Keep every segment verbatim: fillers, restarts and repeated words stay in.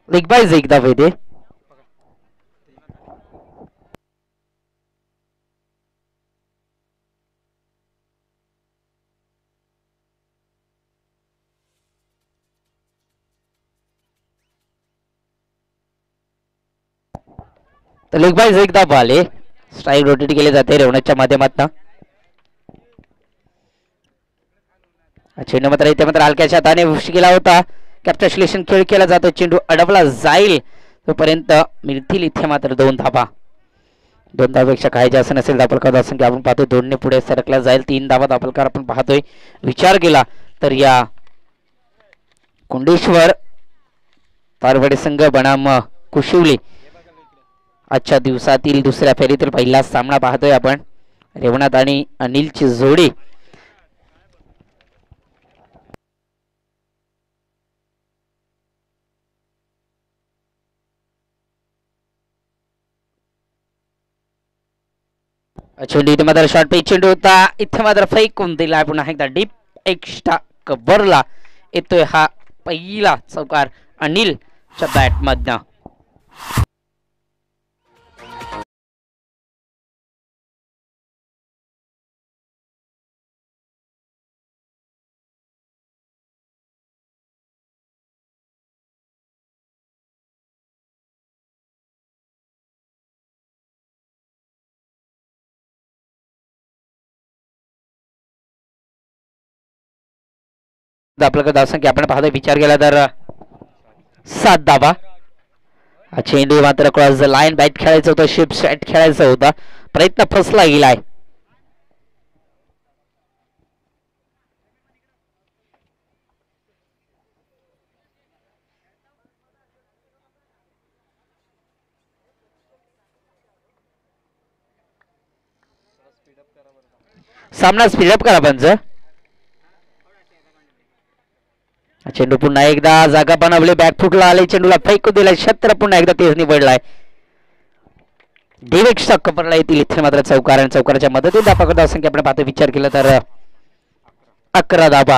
Leg बाईज एक धाव येते. तर लेग बाईज एक धाव आले. स्ट्राईक रोटेट केले जाते रेवण्याच्या माध्यमातून. चेंडू मात्र इथे मात्र हलक्याच्या हाताने केला होता. कॅप्टन्सलेशन खेळ केला जातो. चेंडू अडवला जाईल तोपर्यंत मिळतील इथे मात्र दोन धाबा. दोन धावापेक्षा काही जास्त नसेल दापलकर धावसंख्या आपण पाहतोय दोनने पुढे सरकला जाईल. तीन धावा दापलकर आपण पाहतोय. विचार केला तर या कुंडेश्वर पारवडे संघ बनाम कुशिवली आजच्या दिवसातील दुसऱ्या फेरीतील पहिला सामना पाहतोय आपण. रेवनाथ आणि अनिलची जोडी. चेंडू इथे मात्र शॉर्ट पिच चेंडू होता. इथे मात्र फेकून दिला पुन्हा एकदा डीप एक्स्ट्रा कव्हरला येतोय हा पहिला चौकार अनिलच्या बॅट मधनं. आपल्याकडे धावसंख्या आपण पाहतोय विचार केला तर सात धावा. चेंडू मात्र क्रॉस द लाईन बॅट खेळायचं होतं. शिप सेट खेळायचं होता. प्रयत्न फसला गेलाय. सामना स्पीडअप करा पंच. चेंडू पुन्हा एकदा जागा बनवली. बॅक फुटला आले. चेंडूला फेकू दिलाय. क्षेत्र पुन्हा एकदा तेज निवडलाय. डेव्हिड कपरला येतील इथे मात्र चौकार आणि चौकाराच्या मदतीने धावा धावसंख्या आपण पाहतो विचार केला तर अकरा धावा.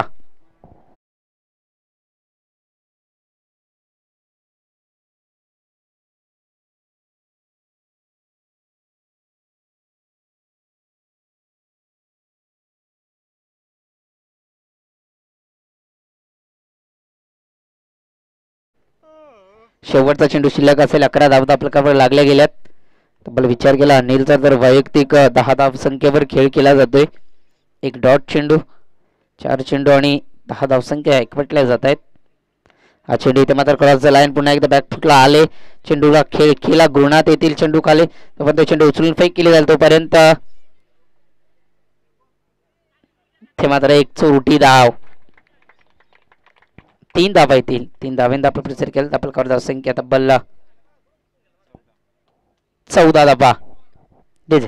शेवटचा चेंडू शिल्लक असेल. अकरा धावा आपल्याकडे लागल्या गेल्यात. तब्बल विचार केला अनिलचा तर वैयक्तिक दहा धाव संख्येवर खेळ केला जातोय. एक डॉट चेंडू, चार चेंडू आणि दहा धावसंख्या एकवटल्या जात आहेत. हा चेंडू इथे मात्र क्रॉस लाईन पुन्हा एकदा बॅक फुटला आले. चेंडूला खेळ खेळा गुणात येतील. चेंडू खाली तोपर्यंत चेंडू उचलून फेक केली जाईल. तोपर्यंत इथे मात्र एक चोरटी धाव. तीन धावा येतील. तीन धाव्यांदा आपण प्रचार केला. आपल्याकडे धावसंख्या तब्बल चौदा धावा. देजे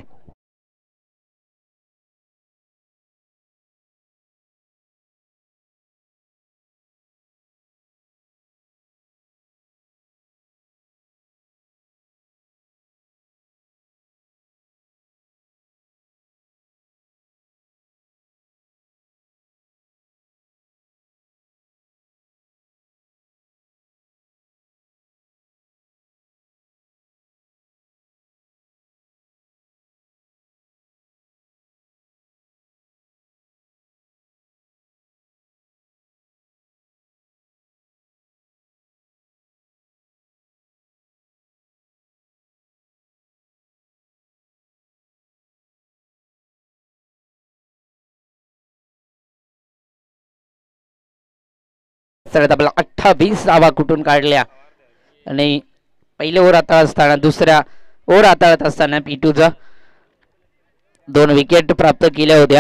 आपल्याला अठ्ठावीस धावा कुठून काढल्या आणि पहिले ओव्हर हाताळत असताना दुसऱ्या ओव्हर हाताळत असताना पीटूचा दोन विकेट प्राप्त केल्या होत्या.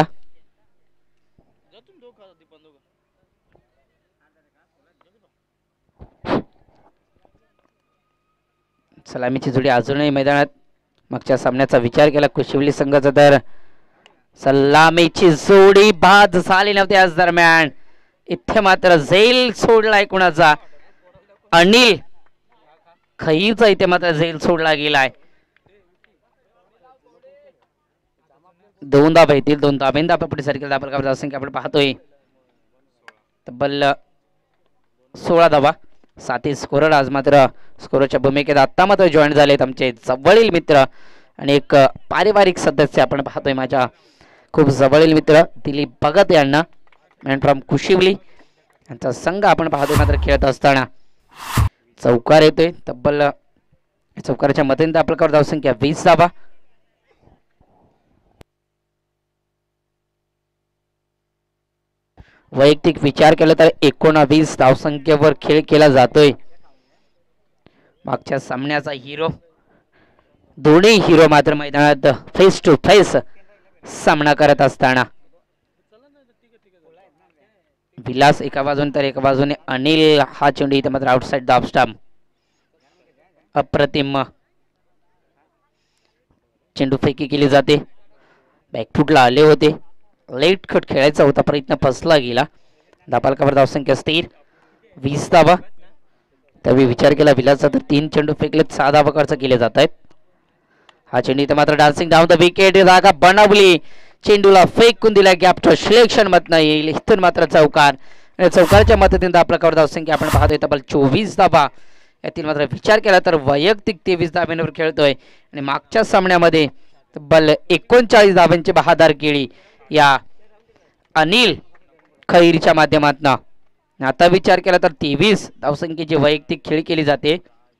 सलामीची जोडी अजूनही मैदानात. मागच्या सामन्याचा विचार केला कुशिवली संघाचा तर सलामीची जोडी बाद झाली नव्हती आज दरम्यान. इथे मात्र झेल सोडलाय कुणाचा अनिल खईचा. इथे मात्र झेल सोडला गेलाय. दोन धावा येतील. दोन धाब्यांदा आपण पुढे सरकेल धावा संख्या आपण पाहतोय तब्बल सोळा धावा. साथी स्कोरर आज मात्र स्कोरच्या भूमिकेत आत्ता मात्र जॉईन झालेत आमचे जवळील मित्र आणि एक पारिवारिक सदस्य आपण पाहतोय माझ्या खूप जवळील मित्र दिलीप भगत यांना मॅन फ्रॉम कुशिवली यांचा संघ आपण पाहतोय मात्र खेळत असताना चौकार येतोय तब्बल चौकाराच्या मध्यंतर आपल्याकडे धावसंख्या वीस धावा. वैयक्तिक विचार केला तर एकोणावीस धावसंख्येवर खेळ केला जातोय. मागच्या सामन्याचा हिरो दोन्ही हिरो मात्र मैदानात फेस टू फेस सामना करत असताना विलास एका बाजूने तर एका बाजूने अनिल हा चेंडू इथे मात्र आउटसाइड द स्टंप. अप्रतिम चेंडू फेकी केली जाते. बॅकफुटला आले होते लेट कट खेळायचा होता प्रयत्न फसला गेला. धापालकावर धावसंख्या स्थिर वीस धावा. त्यावेळी विचार केला विलासचा तर तीन चेंडू फेकलेत सहा धावा खर्च केले जात आहेत. हा चेंडू इथे मात्र डान्सिंग डाऊन द विकेट जागा बनवली चेंडूला फेकून दिला गॅप टू सिलेक्शन मधनं येईल इथून मात्र चौकार चौकारच्या मदतीने धापलकावर धावसंख्या आपण पाहतोय तब्बल चोवीस धावा. यातील मात्र विचार केला तर वैयक्तिक तेवीस धाब्यांवर खेळतोय आणि मागच्या सामन्यामध्ये तब्बल एकोणचाळीस धाब्यांची बहादर केली या अनिल खैरीच्या माध्यमातून. आता विचार केला तर तेवीस धावसंख्येची वैयक्तिक खेळी केली जाते.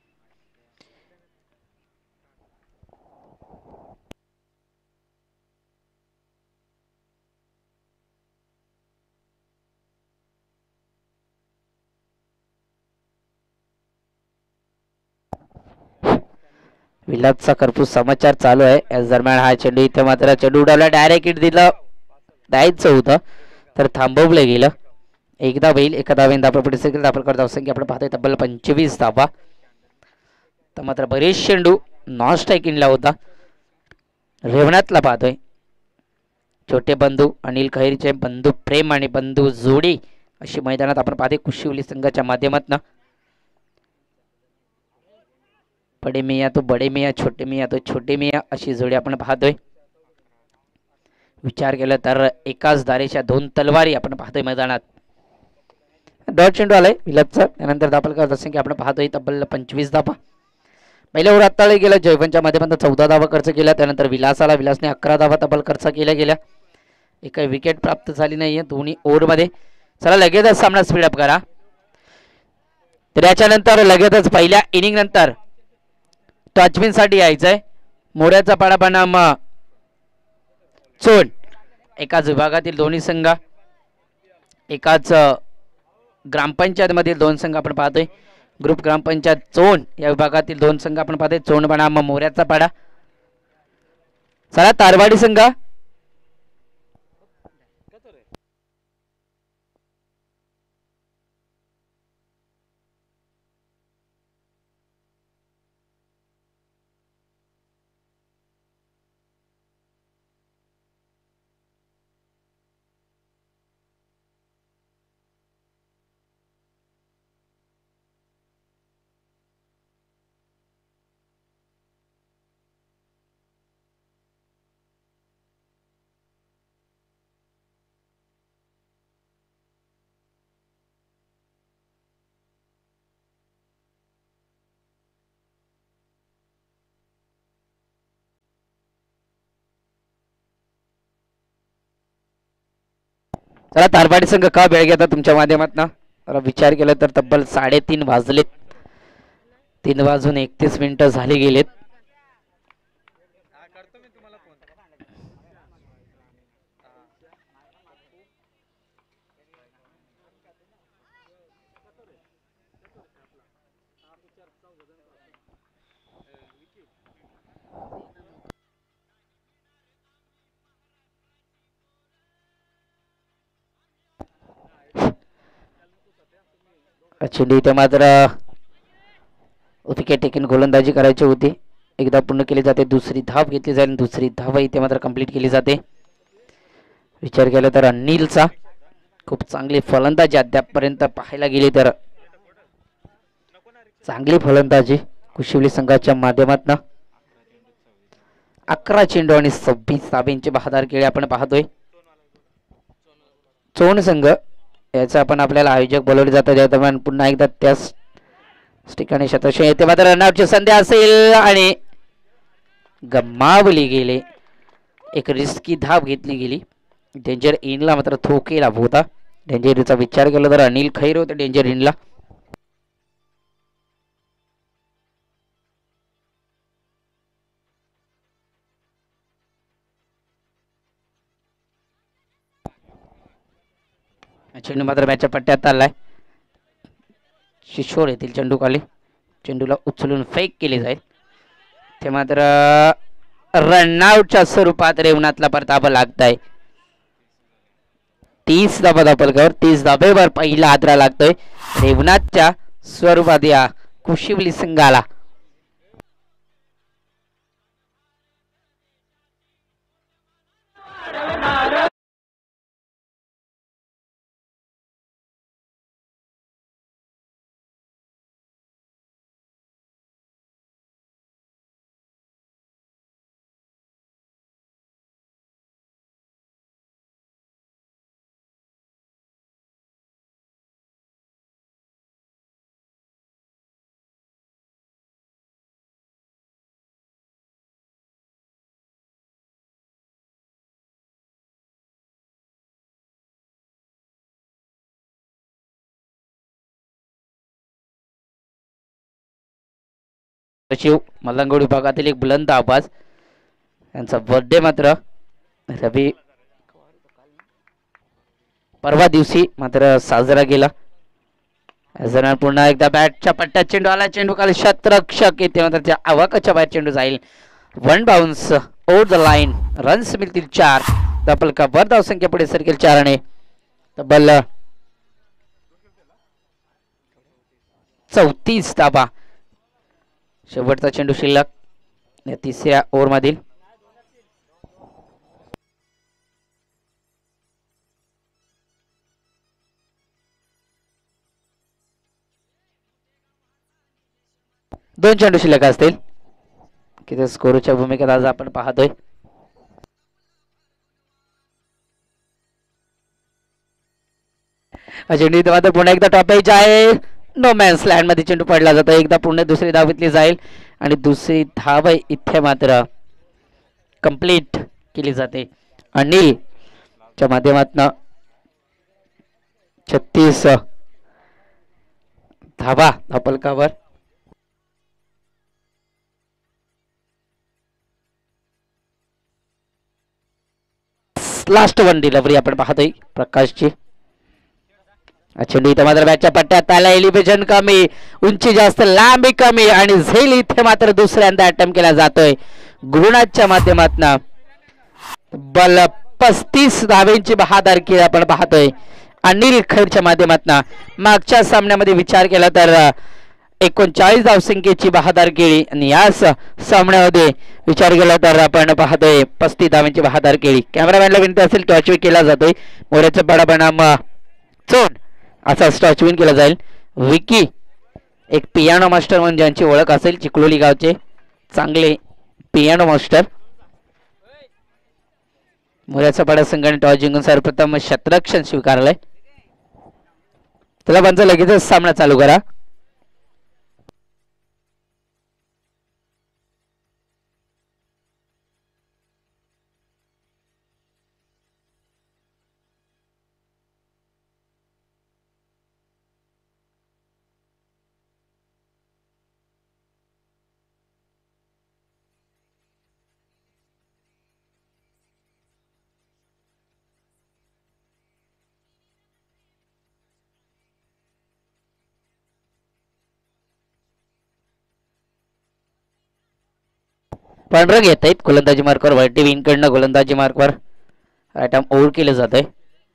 विलासचा कर्पूस समाचार चालू आहे. याच दरम्यान हा चेंडू इथे मात्र चेंडू उडवला डायरेक्ट हिट दिलं द्यायचं होतं तर थांबवलं गेलं. एकदा होईल एका धावेन धापा पुढे सेकंड धापलकर धावसंख्या आपण पाहतोय तब्बल पंचवीस धावा. तर मात्र बरेच चेंडू नॉन स्ट्राईक इनला होता. रेवणातला पाहतोय छोटे बंधू अनिल खैरीचे बंधू प्रेम आणि बंधू जोडी अशी मैदानात आपण पाहतोय कुशिवली संघाच्या माध्यमातून. बडे मियाँ तो बडे मियाँ छोटे मियाँ तो छोटे मियाँ अशी जोडी आपण पाहतोय. विचार केला तर एकाच दारेच्या दोन तलवारी आपण पाहतोय मैदानात. डॉट चेंडू आलाय विलासचा त्यानंतर धापलकर धावसंख्या आपण पाहतोय तब्बल पंचवीस धावा. पहिल्या ओव्हर हाताळले गेला जयवंतच्या माध्यमातून चौदा धावा खर्च केला. त्यानंतर विलासाला विलासने अकरा धावा तब्बल खर्च केल्या गेल्या. एकही विकेट प्राप्त झाली नाहीये दोन्ही ओव्हरमध्ये. चला लगेचच सामना स्पीडअप करा. तर याच्यानंतर लगेचच पहिल्या इनिंग नंतर टचविन साठी यायचंय. मोऱ्याचा पाडा बनाम चोण एकाच विभागातील दोन्ही संघ एकाच ग्रामपंचायत मधील दोन संघ आपण पाहतोय. ग्रुप ग्रामपंचायत चोण या विभागातील दोन संघ आपण पाहतोय. चोण बनाम मोऱ्याचा पाडा. चला तारवाडी संघ चला तारवाडी संघ का वेळ घेता तुमच्या माध्यमातून विचार केला तर तब्बल साडेतीन वाजलेत. तीन वाजून एकतीस मिनिटं झाली गेलेत. चेंडू इथे मात्र विकेट टेकिंग गोलंदाजी करायची होती. एकदा पूर्ण केली जाते दुसरी धाव घेतली जाईल दुसरी धाव इथे मात्र कंप्लीट केली जाते. विचार केला तर अनिलचा खूप चांगली फलंदाजी अद्यापपर्यंत पाहायला गेली तर चांगली फलंदाजी कुशिवली संघाच्या माध्यमातून. अकरा चेंडू आणि सव्वीस धाब्यांची बहादर केळी आपण पाहतोय. चोण संघ याचा आपण आपल्याला आयोजक बोलवले जातात. या दरम्यान पुन्हा एकदा त्याच ठिकाणी शतश येते मात्र रनआउटची संधी असेल आणि गमावली गेली. एक रिस्की धाव घेतली गेली. डेंजर इनला मात्र थ्रो केला होता. डेंजर इनचा विचार केला तर अनिल खैर होते डेंजर इनला. चेंडू मात्र मॅचच्या पट्ट्यात आलाय. शिशोर येथील चेंडू खाली. चेंडूला उचलून फेक केली जाईल. ते मात्र रनआउटच्या स्वरूपात रेवनाथला परतावा लागताय. तीस धाबा धापलकर तीस धाबेवर पहिला हादरा लागतोय रेवनाथच्या स्वरूपात या कुशिवली संघाला. सचिव मलंगोड विभागातील एक बुलंद आवाज. यांचा बर्थडे मात्र रवी परवा दिवशी मात्र साजरा केला. पुन्हा एकदा बॅटच्या पट्ट्यात चेंडू आला. चेंडू खाली शतरक्षक येते मात्र त्या आवाकाच्या बाहेर चेंडू जाईल. One bounce over the line. Runs मिळतील चार. धापलका वर धावसंख्या पुढे सरकेल चाराने. तब्बल चौतीस धाबा. शेवटचा चेंडू शिल्लक या तिसऱ्या ओव्हर मधील. दोन चेंडू शिल्लक असतील. किती स्कोरच्या भूमिकेत आज आपण पाहतोय. चेंडू मात्र पुन्हा एकदा टॉप एज आहे. नो मॅन्स लँड मध्ये चेंडू पडला जातो. एकदा पुन्हा दुसरी धाव घेतली जाईल आणि दुसरी धाव इथे मात्र कंप्लीट केली जाते. अनिल च्या माध्यमातून छत्तीस धावा धापलकावर. लास्ट वन डिलिव्हरी आपण पाहतोय प्रकाशची. चेंडू इथे मात्र बॅटच्या पट्ट्यात त्याला एलिव्हेशन कमी, उंची जास्त, लांबी कमी आणि झेल इथे मात्र दुसऱ्यांदा अटेम्प्ट केला जातोय गुरुनाथच्या माध्यमातून. बल पस्तीस धावेंची बहादरकी आपण पाहतोय अनिल खैरच्या माध्यमातून. मागच्या सामन्यामध्ये विचार केला तर एकोणचाळीस धावसंख्येची बहादर केली आणि याच सामन्यामध्ये विचार केला तर आपण पाहतोय पस्तीस धावांची बहादर केली. कॅमेरामॅनला विनंती असेल टॉच केला जातोय. मोऱ्याचा बडा बनाम चोन असा स्टॉच विन केला जाईल. विकी एक पियानो मास्टर म्हणून ज्यांची ओळख असेल चिखलोली गावचे चांगले पियानो मास्टर. मोऱ्याचा बडा संघाने टॉस जिंकून सर्वप्रथम शतरक्षण स्वीकारलंय. त्याला पंच लगेचच सामना चालू करा. पांढरं घेत आहेत गोलंदाजी मार्कवर. व्हाईट विन कडनं गोलंदाजी मार्कवर आयटम ओव्हर केलं जात आहे.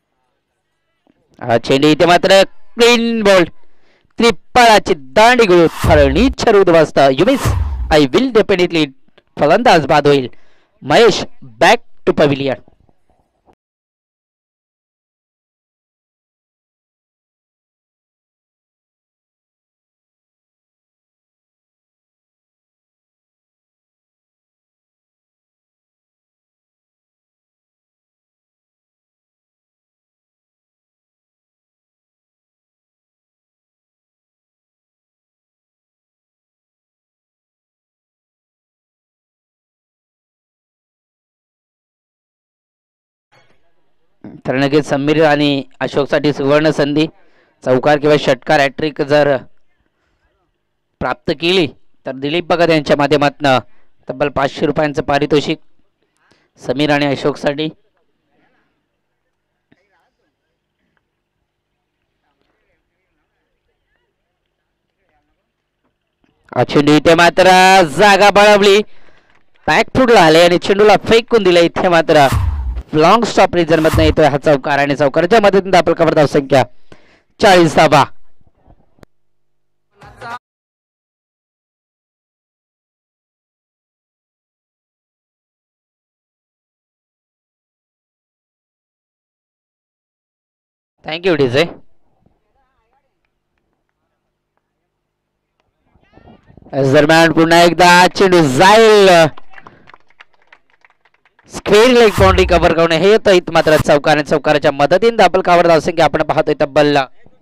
चेंडू इथे मात्र क्लीन बॉल. त्रिप्पाळाची दांडी गुळू फळणीच्या उद्ध्वस्त. You miss I will definitely. फलंदाज बाद होईल. Mahesh back to pavilion. तर नक्कीच समीर आणि अशोकसाठी सुवर्ण संधी. चौकार किंवा षटकार हॅट्रिक जर प्राप्त केली तर दिलीप भगत यांच्या माध्यमातून तब्बल पाचशे रुपयांचं पारितोषिक समीर आणि अशोकसाठी. चेंडू इथे मात्र जागा बळवली, बॅकफुटला आले आणि चेंडूला फेकून दिले. इथे मात्र लॉंग स्टॉप रिझन मधून येतोय हा चौकार आणि चौकाराच्या मदतीने आपलं कव्हर धाव संख्या चाळीस धावा. Thank you DJ. दरम्यान पुन्हा एकदा चेंडू जाईल, स्क्वेअर लेग बाउंड्री कव्हर करून हे येतं मात्र चौकार आणि चौकाराच्या मदतीने दाबल कावर धावसंख्या आपण पाहतोय तब्बल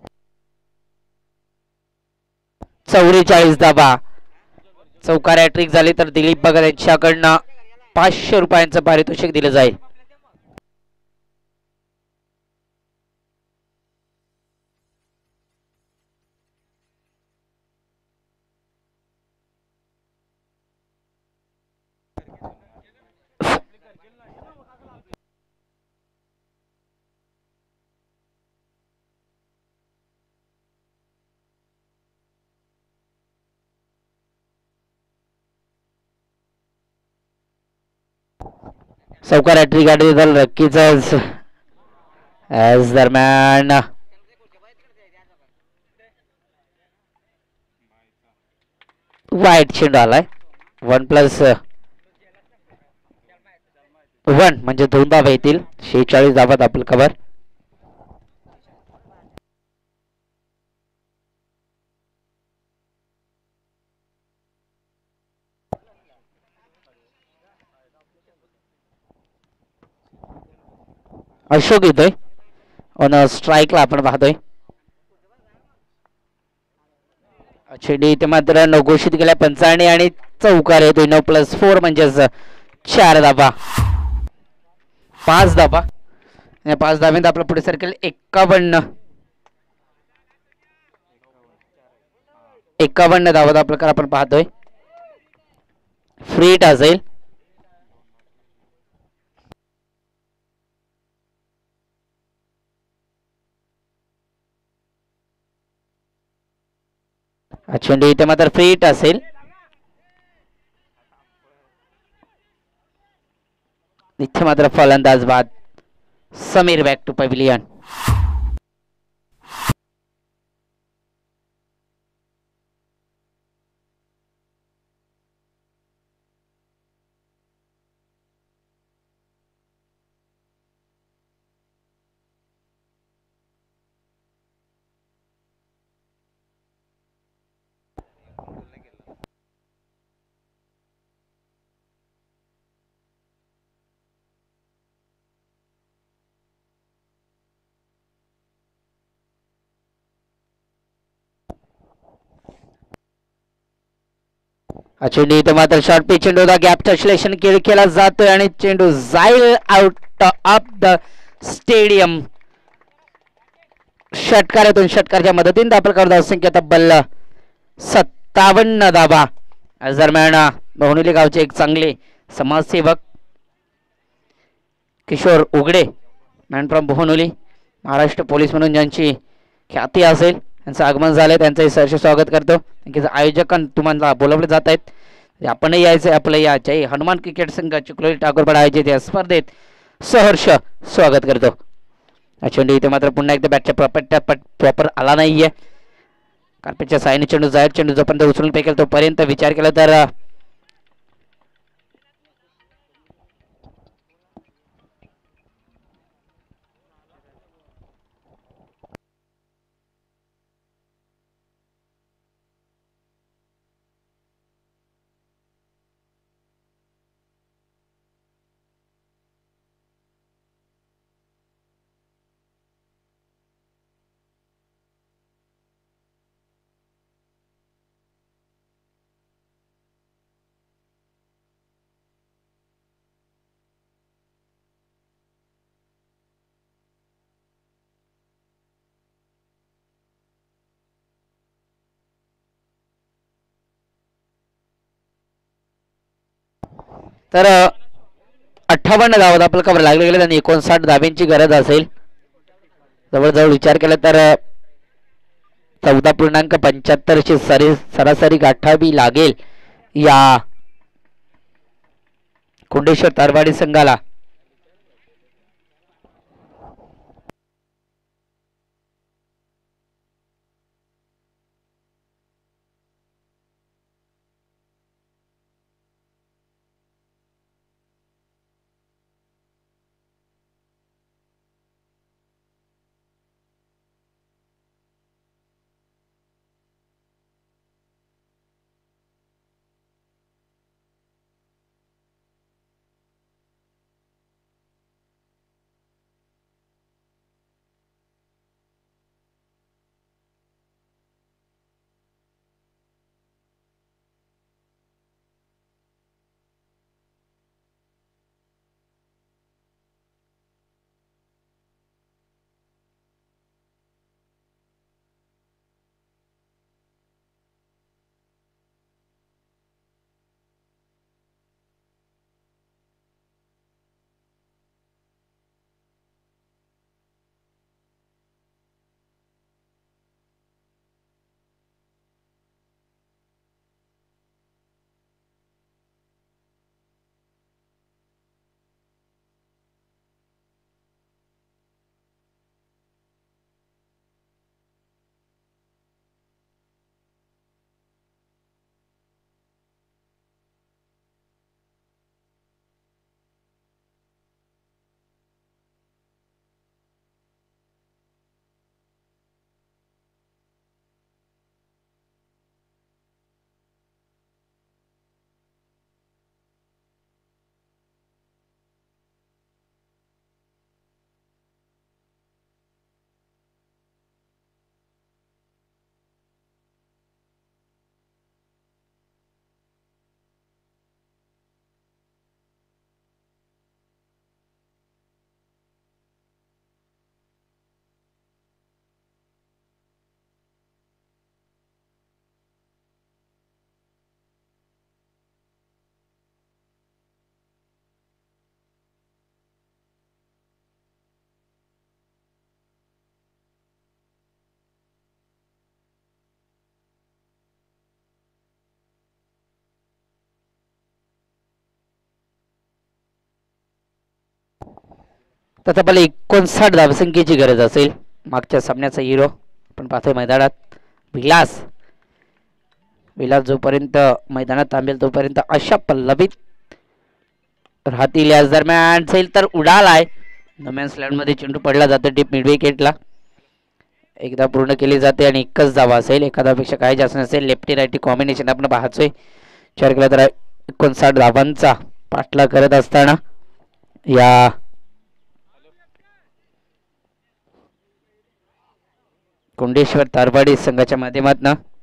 चौवेचाळीस धावा. चौकार हॅट्रिक झाली तर दिलीप भगत यांच्याकडनं पाचशे रुपयांचं पारितोषिक दिलं जाईल. चौकार हॅट्रिक गाडी झालं नक्कीच. ॲज दरम्यान वाईट चेंडू आलाय. वन प्लस वन म्हणजे दोन धावा येतील. शेहेचाळीस धावात आपलं कव्हर. अशोक येतोय ऑन स्ट्राईकला आपण पाहतोय. चेंडू इथे मात्र न घोषित केल्या पंचाने आणि चौकार येतोय. नऊ प्लस फोर म्हणजेच चार धाबा, पाच धाबा. पाच धाब्यात आपलं पुढे सर्कल एक्कावन्न एक्कावन्न धावत आपलं कर आपण पाहतोय. फ्री टॉस जाईल. चेंडू इथे मात्र फ्री हिट असेल. इथे मात्र फलंदाज बाद. Sameer back to pavilion. चेंडू इथे मात्र शॉर्ट पिच चेंडू गॅप विश्लेषण केला जातोय आणि चेंडू जाईल आउट ऑफ द स्टेडियम. षटकारातून षटकारच्या मदतीने दाखल करत संख्या तब्बल सत्तावन्न धाबा. दरम्यान बहुनिली गावचे एक चांगले समाजसेवक Kishore Ughade man from Bahunoli, Maharashtra police म्हणून ज्यांची ख्याती असेल, त्यांचं आगमन झालंय. त्यांचंही सहर्ष स्वागत करतो. आयोजक तुम्हाला बोलवले जात आहेत, आपणही यायचंय. आपलं या जय हनुमान क्रिकेट संघ चिखलोली ठाकूरपाडा आयोजित या स्पर्धेत सहर्ष स्वागत करतो. चेंडू इथे मात्र पुन्हा एकदा बॅटच्या प्रॉपर प्रॉपर आला नाहीये. कार्पेटच्या साईने चेंडू जाहीर चेंडू जोपर्यंत उचलून फेकेल तोपर्यंत विचार केला तर तर अठ्ठावन्न धावात आपलं कव्हर लागले गेले आणि एकोणसाठ धाब्यांची गरज असेल. जवळजवळ विचार केला तर चौदा पूर्णांक पंच्याहत्तरची सरी सरासरी गाठावी लागेल या कुंडेश्वर तारवाडी संघाला. तसं मला एकोणसाठ धावसंख्येची गरज असेल. मागच्या सामन्याचा हिरो आपण पाहतोय मैदानात विलास. विलास जोपर्यंत मैदानात थांबेल तोपर्यंत अशा पल्लवीत राहतील. याच दरम्यान जाईल तर उडाल आहे. नोमॅन्स लँडमध्ये चेंडू पडला जातो डीप मिड विकेटला. एकदा पूर्ण केली जाते आणि एकच धावा असेल. एखाद्यापेक्षा काही जास्त नसेल. लेफ्टी राईटी कॉम्बिनेशन आपण पाहतोय. विचार केला तर एकोणसाठ धावांचा पाठलाग करत असताना या कुंडेश्वर तारवाडी संघाच्या माध्यमातून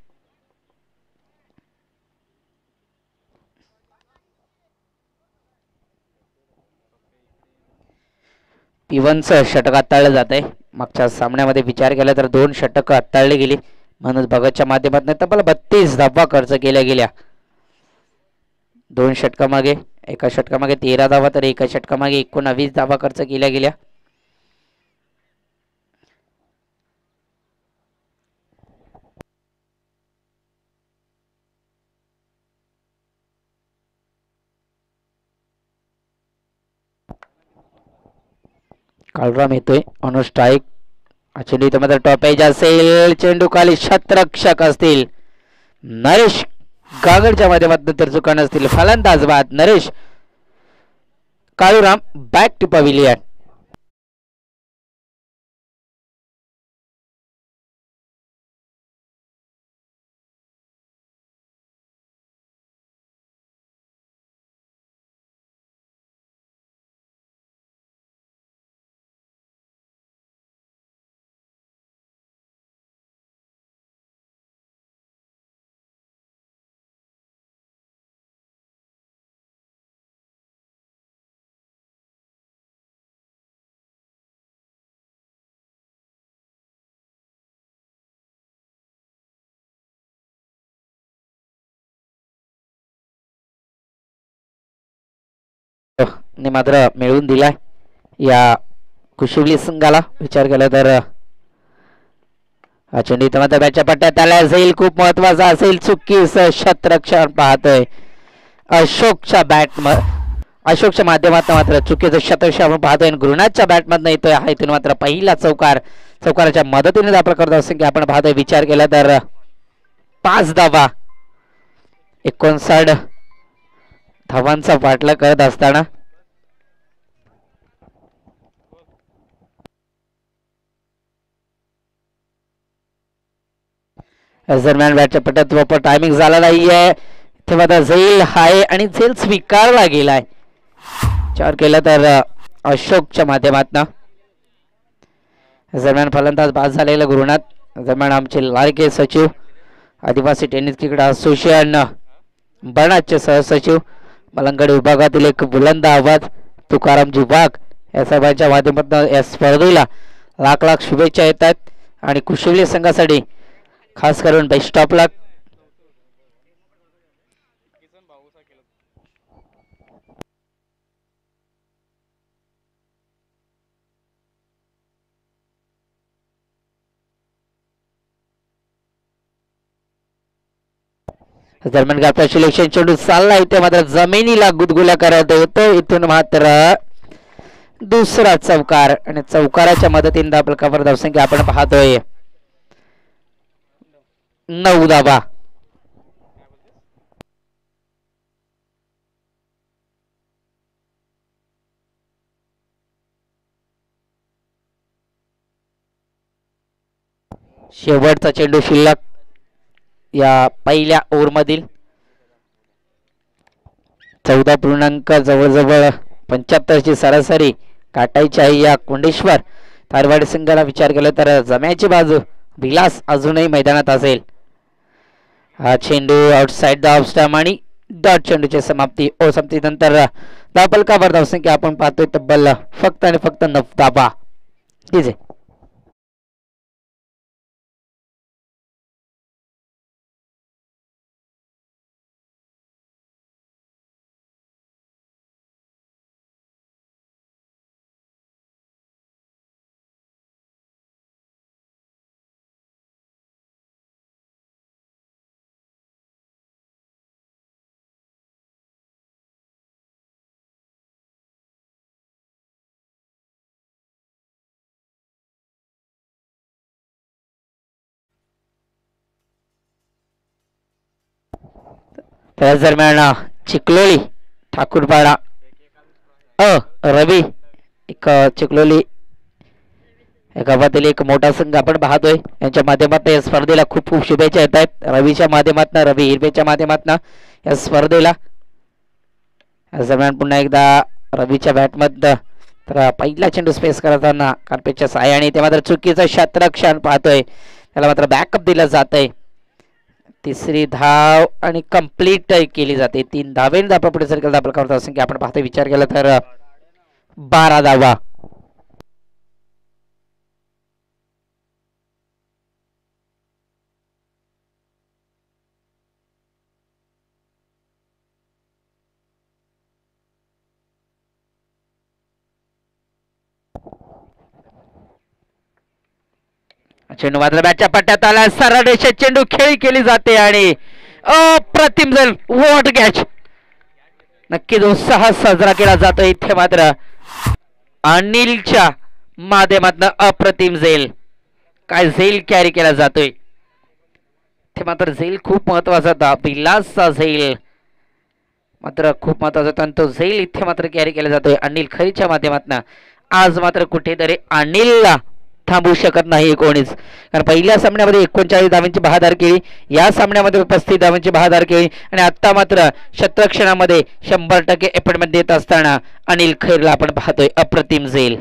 पिवनचं षटक हाताळलं जात आहे. मागच्या सामन्यामध्ये विचार केला तर दोन षटक हाताळली गेली. मनोज भगतच्या माध्यमातून तब्बल बत्तीस धावा खर्च केल्या गेल्या. दोन षटकामागे एका षटकामागे तेरा धावा तर एका षटकामागे एकोणावीस धावा खर्च केल्या गेल्या. कालराम येतोय ऑन स्ट्राईक. चेंडू इथं मात्र टॉप एज असेल. चेंडू खाली शतरक्षक असतील नरेश गागडच्या माध्यमातून तर चुका नसतील. फलंदाज बाद Naresh Kaluram. Back to pavilion. ने मात्र मिळवून दिलाय या कुशिवली संघाला. विचार केला तर हा चेंडू इथं मात्र बॅटच्या पट्ट्यात आला असेल, खूप महत्वाचा असेल. चुकीच शतरक्षण पाहतोय अशोकच्या बॅट अशोकच्या माध्यमातून मात्र चुकीचं शतरक्षण आपण पाहतोय. गुरुनाथच्या बॅटमधनं येतोय हा इथून मात्र पहिला चौकार. चौकाराच्या मदतीने आपण करत असं की आपण पाहतोय. विचार केला तर पाच धावा एकोणसाठ धावांचा पाठला करत असताना दरम्यान बॅटच्या पट्ट्यात प्रॉपर टायमिंग झाला नाहीये. इथे मात्र झेल हाय आणि झेल स्वीकारला गेलाय. विचार केला तर अशोकच्या माध्यमातून दरम्यान फलंदाज बाद झालेला गुरुनाथ. दरम्यान आमचे लाडके सचिव आदिवासी टेनिस क्रिकेट असोसिएशन बनाचे सहसचिव मलंगड विभागातील एक बुलंद आवाज तुकारामजी वाघ या साहेबांच्या माध्यमातून या स्पर्धेला लाख लाख शुभेच्छा येतात आणि कुशिवली संघासाठी खास करून बेस्ट ऑफ लक. दरम्यान आपला सिलेक्शन चेंडू चालला इथे मात्र जमिनीला गुदगुल्या करत होतो. इथून मात्र दुसरा चौकार आणि चौकाराच्या मदतीने आपलं कव्हर धावसंख्या आपण पाहतोय नऊ धावा. शेवटचा चेंडू शिल्लक या पहिल्या ओव्हरमधील. चौदा पूर्णांक जवळजवळ पंच्याहत्तरची सरासरी काटायची आहे या कोंडेश्वर तारवाडी संघाला. विचार केला तर जम्याची बाजू विलास अजूनही मैदानात असेल. हा चेंडू आउटसाइड द ऑफ स्टंप आणि डॉट चेंडूची समाप्ती. ओ समाप्तीनंतर धावफलकावर धावसंख्या आपण पाहतोय तब्बल फक्त आणि फक्त नऊ धावा. ठीक आहे. त्याच दरम्यान चिखलोली ठाकूरपाडा अ रवी एक चिखलोली गावातील एक मोठा संघ आपण पाहतोय. यांच्या माध्यमातून या स्पर्धेला खूप खूप शुभेच्छा येत आहेत. रवीच्या माध्यमातून रवी हिरवेच्या माध्यमातून या स्पर्धेला. दरम्यान पुन्हा एकदा रवीच्या बॅटमध्ये तर पहिला चेंडू स्पेस करताना कार्पेटच्या साह्याने ते मात्र चुकीचं शतरक्षण पाहतोय. त्याला मात्र बॅकअप दिलं जात आहे. तिसरी धाव आणि कंप्लीट केली जाते. तीन धावेने आपण पुढे सर्कल दाखल करत असं की आपण पाहतो. विचार केला तर बारा धावा. चेंडू मात्र बॅटच्या पट्ट्यात आला. सरळ रेषेत चेंडू खेळी केली जाते आणि अप्रतिम झेल व्हॉट कॅच. नक्कीच उत्साह साजरा केला जातो इथे मात्र अनिलच्या माध्यमातून अप्रतिम झेल. काय झेल कॅरी केला जातोय इथे मात्र. झेल खूप महत्वाचा होता. बिलासचा झेल मात्र खूप महत्वाचा होता. तो झेल इथे मात्र कॅरी केला जातोय अनिल खरीच्या माध्यमातून. आज मात्र कुठेतरी अनिलला थांबू शकत नाही कोणीच. कारण पहिल्या सामन्यामध्ये एकोणचाळीस धावांची बहादर केली. या सामन्यामध्ये पस्तीस धावांची बहादर केली आणि आता मात्र शतरक्षणामध्ये शंभर टक्के एफर्ट देत असताना अनिल खैरला आपण पाहतोय अप्रतिम झेल.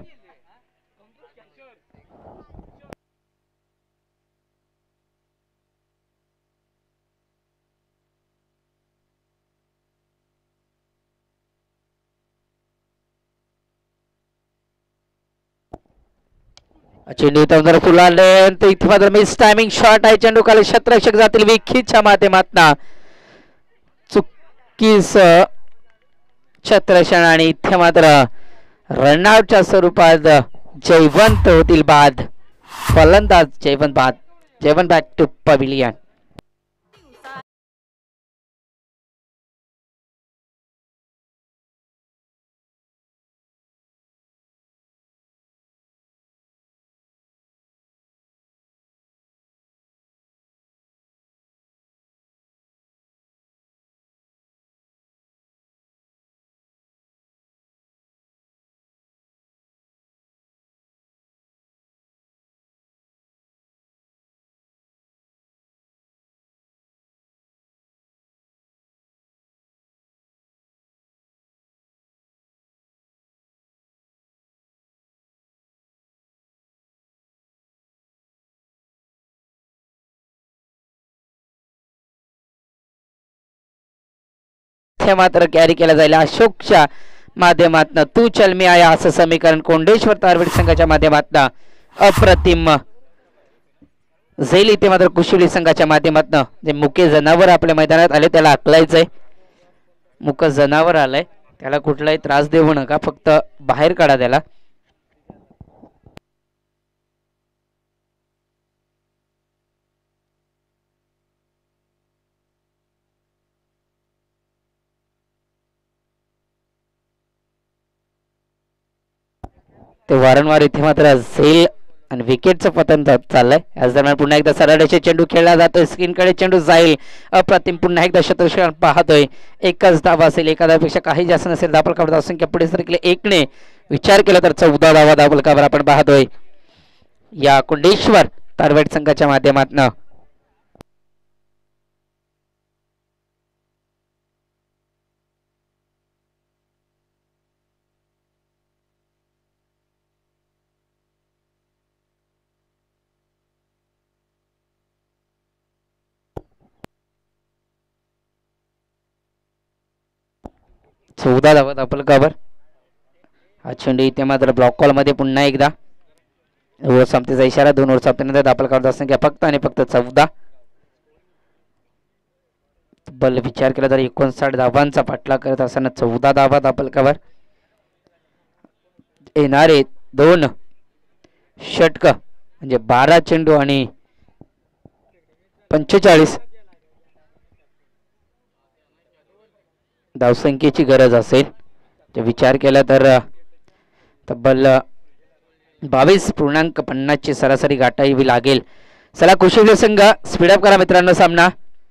चेंडू जर फुलाले इथे मात्र मिस टायमिंग शॉट आहे. चेंडू खाली शतरक्षक जातील विखीच्या माध्यमातून. चुकीस छत्रक्षण आणि इथे मात्र रनआउटच्या स्वरूपात जयवंत होतील बाद. फलंदाज जयवंत बाद. Jaywant back to pavilion. मात्र कॅरी केला जाईल अशोकच्या माध्यमातून. तू चल मी आया असं समीकरण कोंडेश्वर तारवेड संघाच्या माध्यमातून अप्रतिम झेल. इथे मात्र कुशिवली संघाच्या माध्यमातून जे मुके जनावर आपल्या मैदानात आले त्याला आकलायचंय. मुक जनावर आलंय त्याला कुठलाही त्रास देऊ नका, फक्त बाहेर काढा त्याला. ते वारंवार इथे मात्र झेल आणि विकेटचं पतन चाललंय. याच दरम्यान पुन्हा एकदा सरळ चेंडू खेळला जातोय. स्क्रीनकडे चेंडू जाईल. अप्रतिम पुन्हा एकदा शतक्षण पाहतोय. एकच धावा असेल, एका धावेपेक्षा काही जास्त नसेल. धापलकावर धावसंख्या पुढे सरकले एकने. विचार केला तर चौदा धावा धापलकावर आपण पाहतोय या कुंडेश्वर तारवेड संघाच्या माध्यमातून. चौदा धावा धापलकावर. हा चेंडू इथे मात्र ब्लॉक कॉल मध्ये पुन्हा एकदा ओव्हर संपतेचा इशारा. दोन ओव्हर संपल्यानंतर धापलकावर धावसंख्या फक्त आणि फक्त चौदा. बल विचार केला तर एकोणसाठ धावांचा पाठलाग करत असताना चौदा धावा धापलकावर. येणारे दोन षटक म्हणजे बारा चेंडू आणि पंचेचाळीस धावसंख्येची गरज असेल. विचार केला तर तब्बल बावीस पूर्णांक पन्नास ची सरासरी गाठावी लागेल. चला कुशिवली संघ स्पीडअप करा मित्रांनो सामना.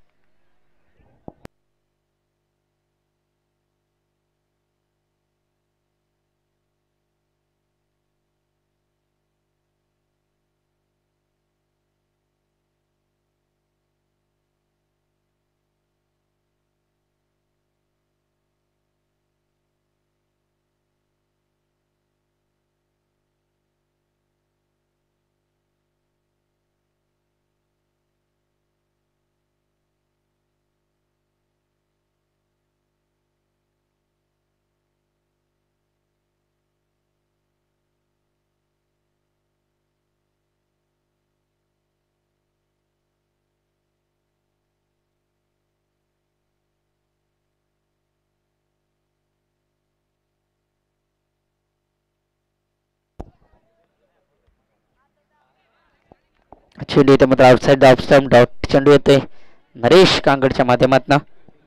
चेंडू येते मात्र आउटसाइड ऑफ स्टंप डॉट चेंडू येते नरेश कांगडच्या माध्यमातून.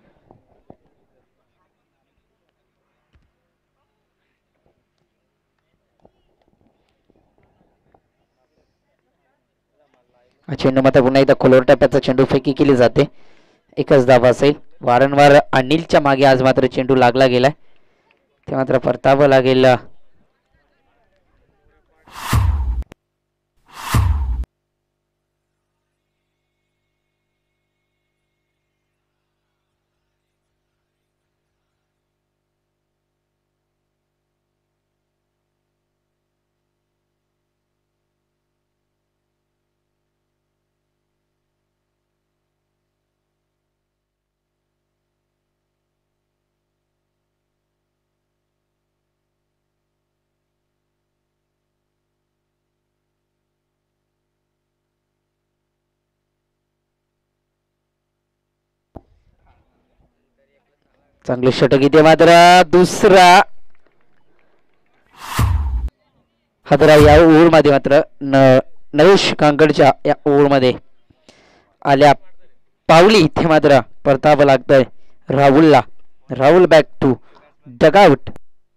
चेंडू मात्र पुन्हा एकदा खोलवर टप्प्याचा चेंडू फेकी केली जाते. एकच धावा असेल. वारंवार अनिलच्या मागे आज मात्र चेंडू लागला गेलाय ते मात्र परतावं लागेल. चांगले षटक इथे मात्र दुसरा हादरा या ओव्हरमध्ये मात्र नरेश कांगडच्या या ओव्हरमध्ये आल्या पावली इथे मात्र परतावं लागतंय राहुलला. Rahul back to dugout.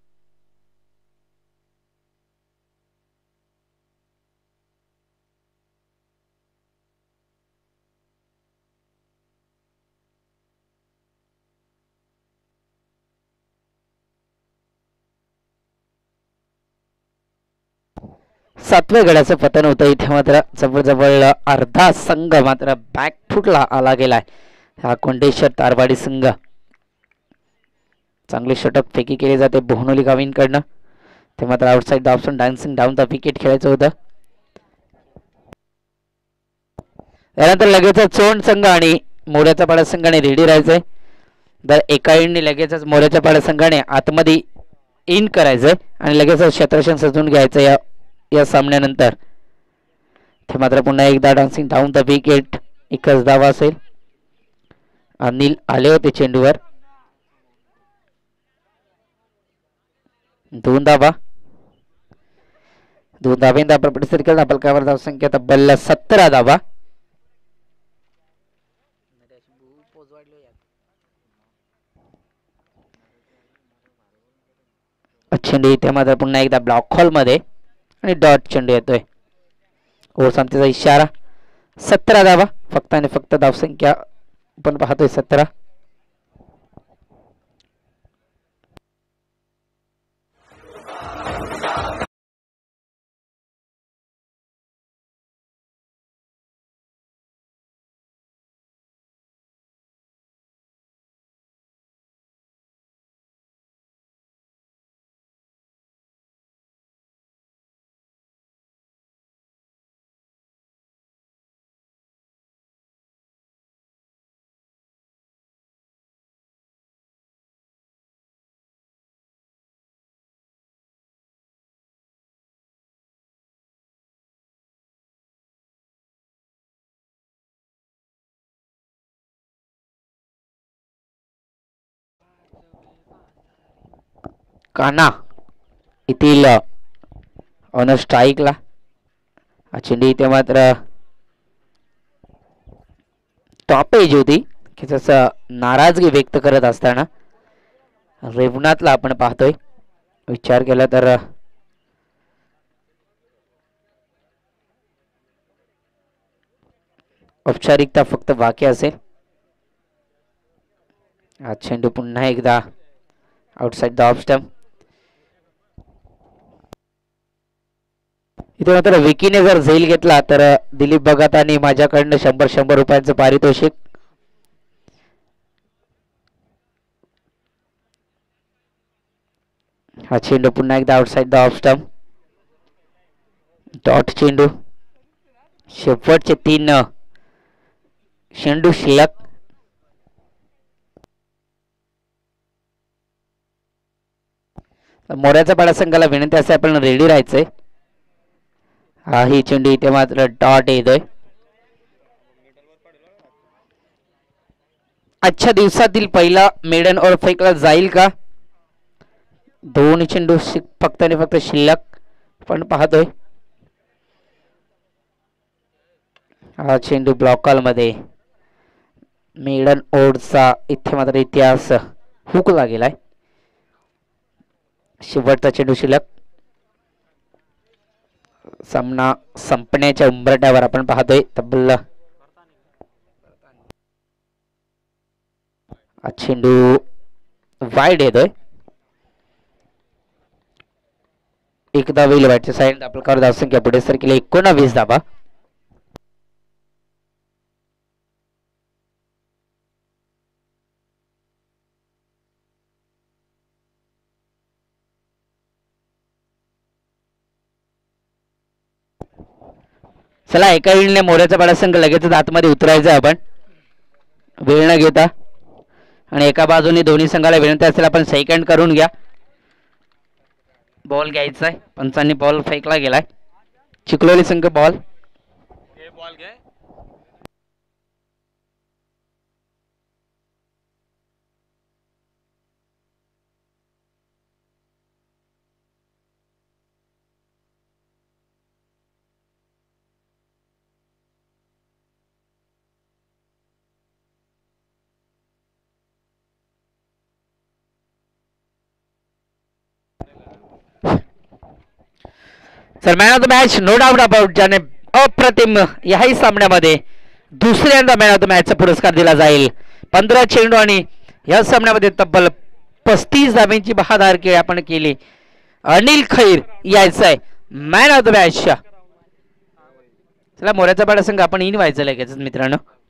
सातव्या गड्याचं पतन होतं इथे मात्र जवळजवळ अर्धा संघ मात्र बॅकफुटला आला गेलाय. हा कोंडेश्वर तारवाडी संघ. चांगले षटक फेकी केले जाते बोहनोली गावींकडनं. ते मात्र outside the option dancing down the wicket खेळायचं होतं. त्यानंतर लगेच चोंड संघ आणि मोऱ्याचा पाडा संघाने रेडी राहायचंय. तर एका इंडने लगेचच मोऱ्याच्या पाडा संघाने आतमध्ये इन करायचंय आणि लगेच क्षेत्ररक्षण सजवून घ्यायचं या या सामन्यानंतर. ते मात्र पुन्हा एकदा डान्सिंग डाऊन द विकेट. एकच धावा असेल. अनिल आले होते चेंडूवर. दोन धावा दोन धाब्यांदा प्रपट सर्कल धापलकावर धावसंख्या तब्बल सतरा धावा. चेंडू इथे मात्र पुन्हा एकदा ब्लॉक हॉल मध्ये आणि डॉट चेंडू येतोय. ओव्हर संपतीचा इशारा. सतरा धावा फक्त आणि फक्त धावसंख्या आपण पाहतोय सतरा. काना येथील ऑन स्ट्राईकला. चेंडू इथे मात्र टॉप एज होती की जसं नाराजगी व्यक्त करत असताना रेवनाथला आपण पाहतोय. विचार केला तर औपचारिकता फक्त बाकी असेल. हा चेंडू पुन्हा एकदा आउटसाइड द ऑफ स्टंप. इथे मात्र विकीने जर झेल घेतला तर दिलीप भगत आणि माझ्याकडनं शंभर शंभर रुपयांचं पारितोषिक. हा चेंडू पुन्हा एकदा outside the off stump. Dot चेंडू. शेवटचे तीन चेंडू शिल्लक. मोऱ्याचा पाडा संघाला विनंती असे आपण रेडी राहायचंय. हा ही चेंडू इथे मात्र डॉट येतोय. आजच्या दिवसातील पहिला मेडन ओव्हर फेकला जाईल का? दोन चेंडू फक्त आणि फक्त शिल्लक पण पाहतोय. हा चेंडू ब्लॉक कॉल मध्ये. मेडन ओव्हरचा इथे मात्र इतिहास हुकला गेलाय. शेवटचा चेंडू शिल्लक. सामना संपण्याच्या उंबरठ्यावर आपण पाहतोय. तब्बल चेंडू वाईड येतोय. एक धाव येईल बॅटच्या साईड. आपल्याकडे धावसंख्या पुढे सरकेली एकोणावीस धावा. चला एका इनिंगने मोऱ्याचा पाडा संघ लगेच आतमध्ये उतरायचं आपण वेळ न घेता. आणि एका बाजूने दोन्ही संघाला विनंती असेल आपण सेकंड करून घ्या. बॉल घ्यायचा आहे. पंचांनी बॉल फेकला गेलाय. चिखलोली संघ ball. Sir man of the match no doubt about, ज्याने अप्रतिम याही सामन्यामध्ये दुसऱ्यांदा मॅन ऑफ द मॅचचा पुरस्कार दिला जाईल. पंधरा चेंडू आणि या सामन्यामध्ये तब्बल पस्तीस धाब्यांची बहादरकी आपण केली. अनिल खैर यायचंय मॅन ऑफ द मॅच. चला मोऱ्याचा पाडा संघ आपण इन व्हायचं लगेच मित्रांनो.